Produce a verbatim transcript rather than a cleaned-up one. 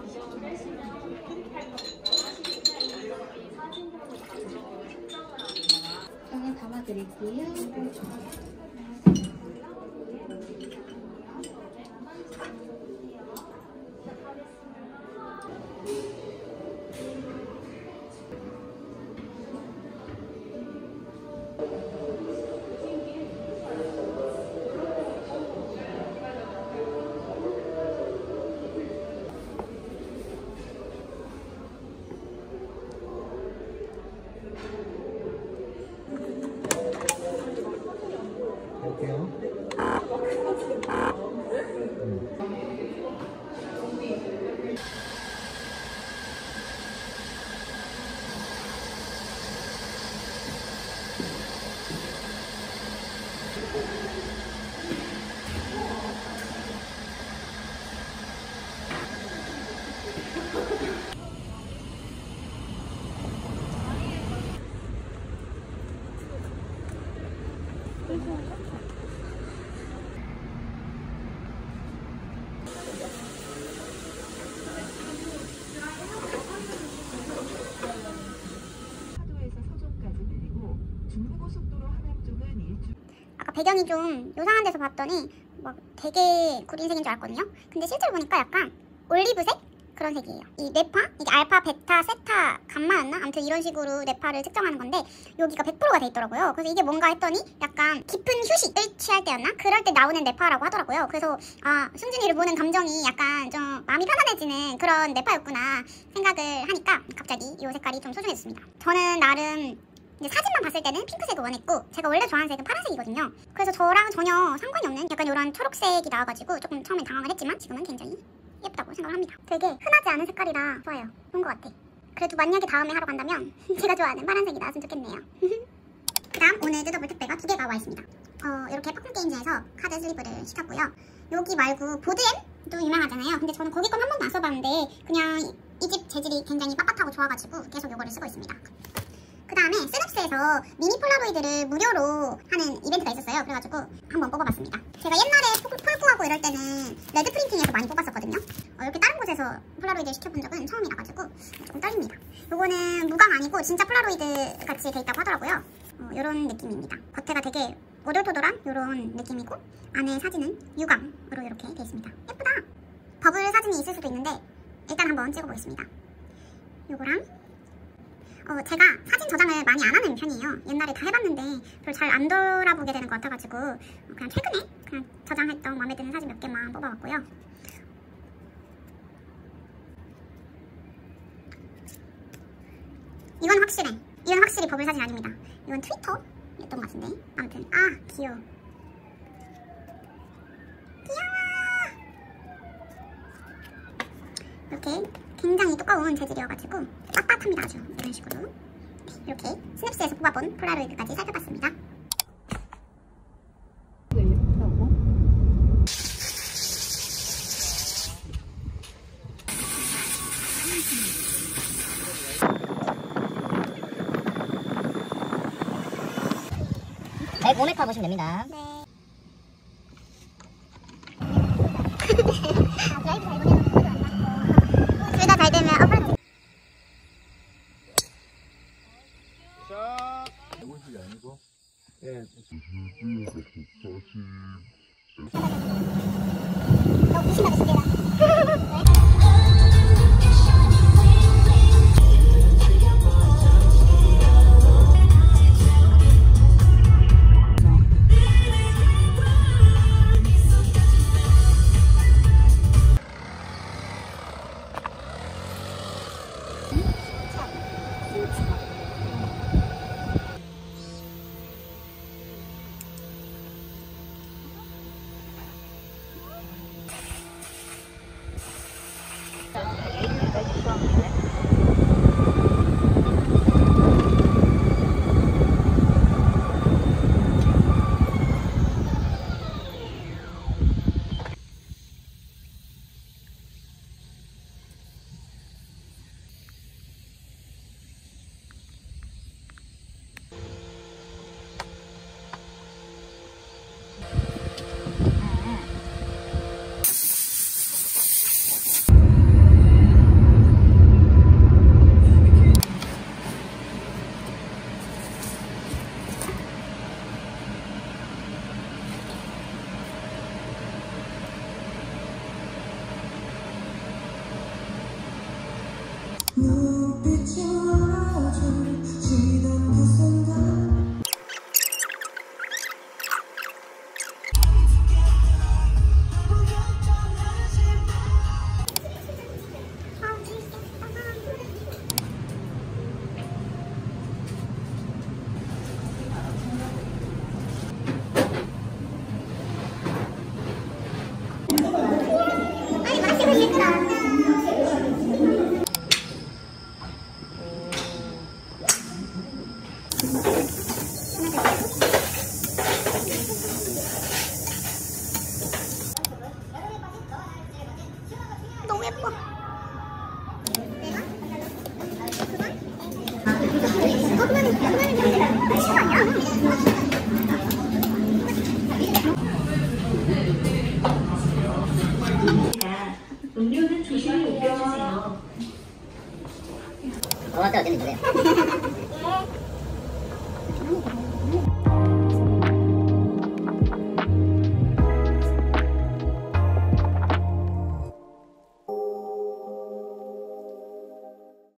병에 담아드릴게요. 아까 배경이 좀 요상한 데서 봤더니 막 되게 구린 색인 줄 알았거든요. 근데 실제로 보니까 약간 올리브색? 그런 색이에요. 이 뇌파? 이게 알파, 베타, 세타, 감마였나? 아무튼 이런 식으로 뇌파를 측정하는 건데 여기가 백 퍼센트가 돼 있더라고요. 그래서 이게 뭔가 했더니 약간 깊은 휴식을 취할 때였나? 그럴 때 나오는 뇌파라고 하더라고요. 그래서 아, 승준이를 보는 감정이 약간 좀 마음이 편안해지는 그런 뇌파였구나 생각을 하니까 갑자기 이 색깔이 좀 소중해졌습니다. 저는 나름 이제 사진만 봤을 때는 핑크색을 원했고 제가 원래 좋아하는 색은 파란색이거든요. 그래서 저랑 전혀 상관이 없는 약간 이런 초록색이 나와가지고 조금 처음엔 당황을 했지만 지금은 굉장히 예쁘다고 생각을 합니다. 되게 흔하지 않은 색깔이라 좋아요. 좋은 것 같아. 그래도 만약에 다음에 하러 간다면 제가 좋아하는 파란색이 나왔으면 좋겠네요. 그 다음 오늘 뜯어볼 택배가 두 개가 와 있습니다. 어, 이렇게 팝콘게임즈에서 카드 슬리브를 시켰고요. 여기 말고 보드엠도 유명하잖아요. 근데 저는 거기 건 한 번도 안 써봤는데 그냥 이 집 재질이 굉장히 빳빳하고 좋아가지고 계속 이거를 쓰고 있습니다. 그 다음에 시놉스에서 미니 폴라로이드를 무료로 하는 이벤트가 있었어요. 그래가지고 한번 뽑아봤습니다. 제가 옛날에 폴구하고 이럴 때는 레드 프린팅에서 많이 뽑았었거든요. 어, 이렇게 다른 곳에서 폴라로이드를 시켜본 적은 처음이라가지고 조금 떨립니다. 요거는 무광 아니고 진짜 폴라로이드 같이 돼 있다고 하더라고요. 어, 요런 느낌입니다. 겉에가 되게 오돌토돌한 요런 느낌이고 안에 사진은 유광으로 이렇게 돼 있습니다. 예쁘다. 버블 사진이 있을 수도 있는데 일단 한번 찍어보겠습니다. 요거랑 어, 제가 사진 저장을 많이 안 하는 편이에요. 옛날에 다 해봤는데 별로 잘 안 돌아보게 되는 것 같아가지고 어, 그냥 최근에 그냥 저장했던 마음에 드는 사진 몇 개만 뽑아봤고요. 이건 확실해. 이건 확실히 버블 사진 아닙니다. 이건 트위터였던 것 같은데. 아무튼 아 귀여워. 귀여워. 이렇게 굉장히 두꺼운 재질이어가지고 빳빳합니다. 아주 이런 식으로 이렇게 스냅스에서 뽑아본 폴라로이드까지 살펴봤습니다. 왜 예쁘다고? 백오 메가 보시면 됩니다. 네. 둘 다 잘 되면 어플 이게 아니고 예. 너무 심하게 예뻐. 내가? 어, 그만, 그만, 그만. 미친 거 아니야? 음료는 조심히 옮겨주세요. 어, 맞다, 어쨌든 그래요.